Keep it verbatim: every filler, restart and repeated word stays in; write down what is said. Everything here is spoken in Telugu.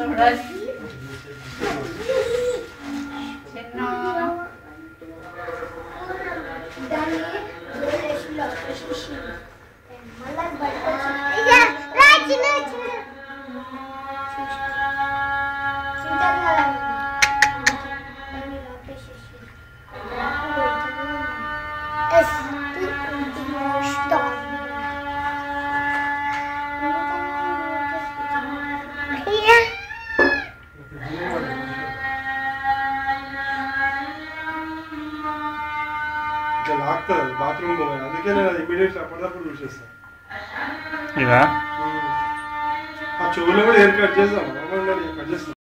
బాత్రూమ్ అందుకే నేను ఇమీడియట్లీ అప్పటిదప్పుడు చూసేస్తాను. ఇదా ఆ చెవులో కూడా హెయిర్ కట్ చేస్తాను కట్ చేస్తాను